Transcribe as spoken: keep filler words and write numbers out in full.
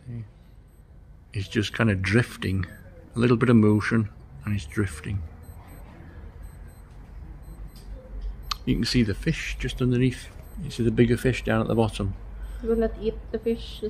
See? He's just kind of drifting. A little bit of motion and he's drifting. You can see the fish just underneath. You see the bigger fish down at the bottom. He will not eat the fish.